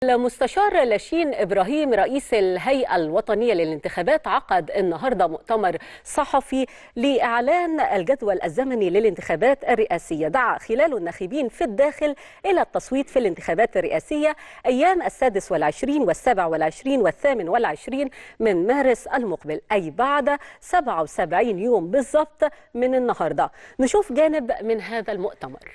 المستشار لاشين إبراهيم رئيس الهيئة الوطنية للانتخابات عقد النهاردة مؤتمر صحفي لإعلان الجدول الزمني للانتخابات الرئاسية. دعا خلاله الناخبين في الداخل إلى التصويت في الانتخابات الرئاسية أيام 26 و27 و28 من مارس المقبل، أي بعد 77 يوم بالضبط من النهاردة. نشوف جانب من هذا المؤتمر.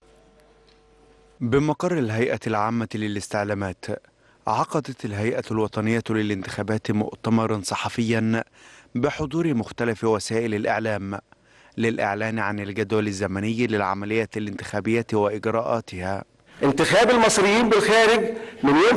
بمقر الهيئة العامة للاستعلامات، عقدت الهيئة الوطنية للانتخابات مؤتمرا صحفيا بحضور مختلف وسائل الإعلام للإعلان عن الجدول الزمني للعملية الانتخابية وإجراءاتها. انتخاب المصريين بالخارج من يوم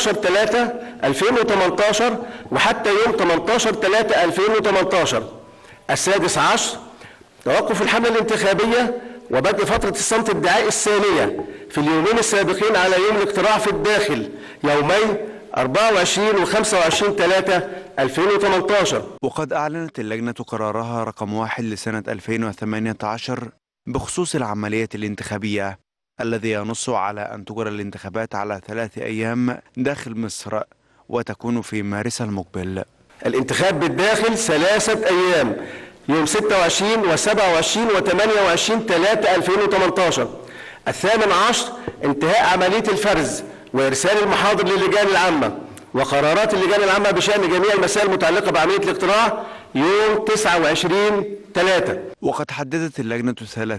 16/3/2018 وحتى يوم 18/3/2018. السادس عشر توقف الحملة الانتخابية وبدء فترة الصمت الدعائي الثانية في اليومين السابقين على يوم الاقتراع في الداخل، يومي 24 و25/3/2018. وقد أعلنت اللجنة قرارها رقم 1 لسنة 2018 بخصوص العملية الانتخابية، الذي ينص على أن تجرى الانتخابات على 3 أيام داخل مصر وتكون في مارس المقبل. الانتخاب بالداخل 3 أيام، يوم 26 و27 و28/3/2018. الثامن عشر انتهاء عملية الفرز وإرسال المحاضر للجان العامة وقرارات اللجان العامة بشأن جميع المسائل المتعلقة بعملية الاقتراع يوم 29/3. وقد حددت اللجنة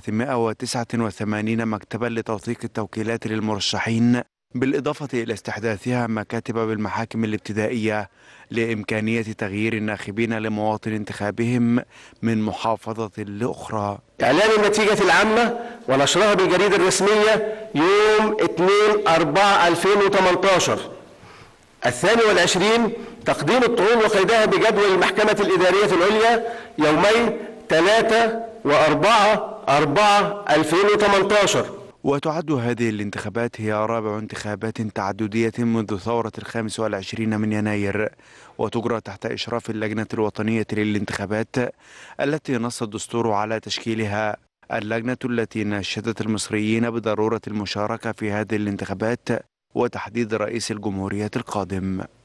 389 مكتبا لتوثيق التوكيلات للمرشحين، بالإضافة إلى استحداثها مكاتب بالمحاكم الابتدائية لإمكانية تغيير الناخبين لمواطن انتخابهم من محافظة لأخرى. إعلان النتيجة العامة ونشرها بالجريدة الرسمية يوم 2/4/2018. الثاني والعشرين تقديم الطعون وقيدها بجدول المحكمة الإدارية العليا يومي 3 و4/4/2018. وتعد هذه الانتخابات هي رابع انتخابات تعددية منذ ثورة 25 من يناير، وتجرى تحت إشراف اللجنة الوطنية للانتخابات التي نص الدستور على تشكيلها، اللجنة التي ناشدت المصريين بضرورة المشاركة في هذه الانتخابات وتحديد رئيس الجمهورية القادم.